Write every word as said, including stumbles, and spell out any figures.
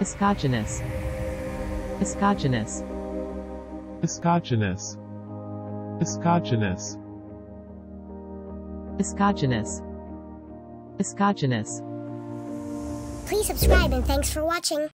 ascogenous, ascogenous, ascogenous, ascogenous, ascogenous, ascogenous. Please subscribe and thanks for watching.